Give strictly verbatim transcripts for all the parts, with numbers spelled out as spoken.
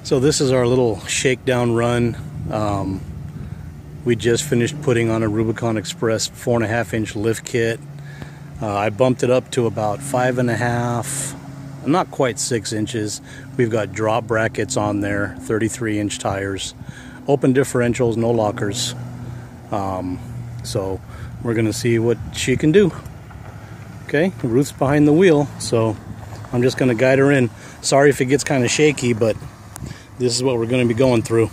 So this is our little shakedown run. Um, we just finished putting on a Rubicon Express four and a half inch lift kit. Uh, I bumped it up to about five and a half, not quite six inches. We've got drop brackets on there, thirty-three inch tires, open differentials, no lockers. Um, so we're gonna see what she can do. Okay, Ruth's behind the wheel, so I'm just gonna guide her in. Sorry if it gets kind of shaky, but this is what we're gonna be going through.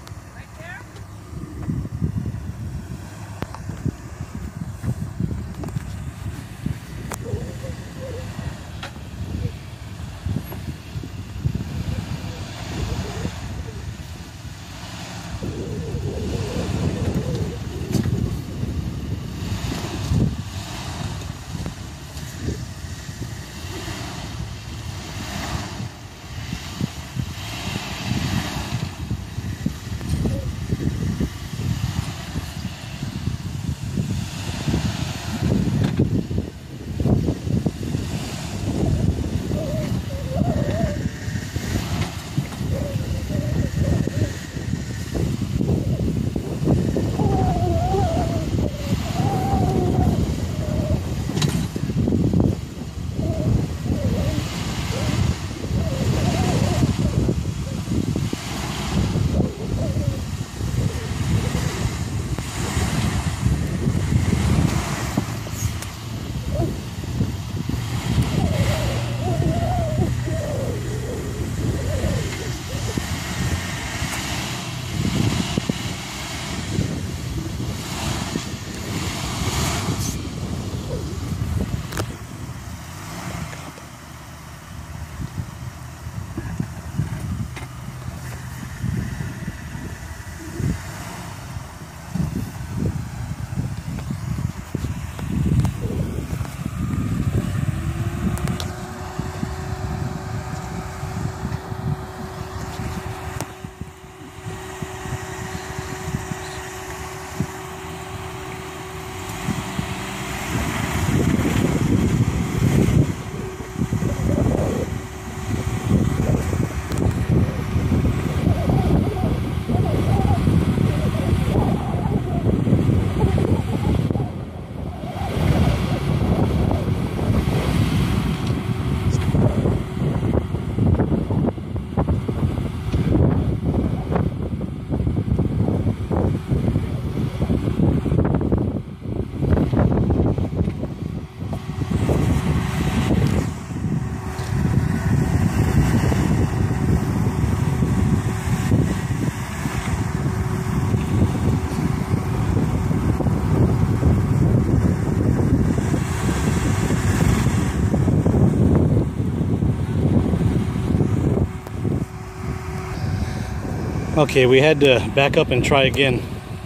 Okay, we had to back up and try again.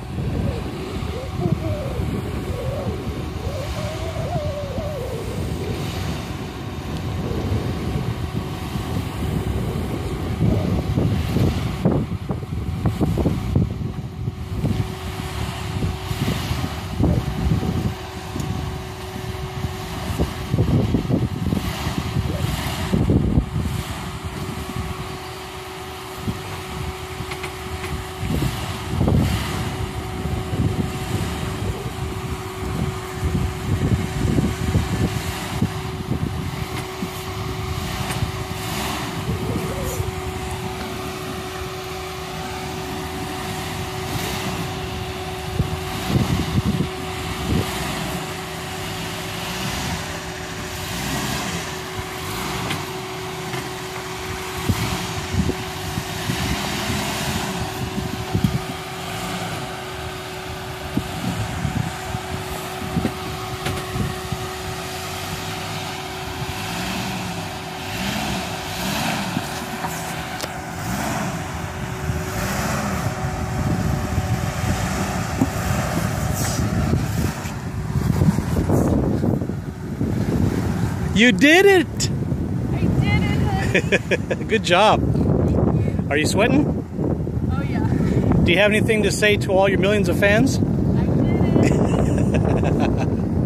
You did it! I did it! Good job. Are you sweating? Oh yeah. Do you have anything to say to all your millions of fans? I did it!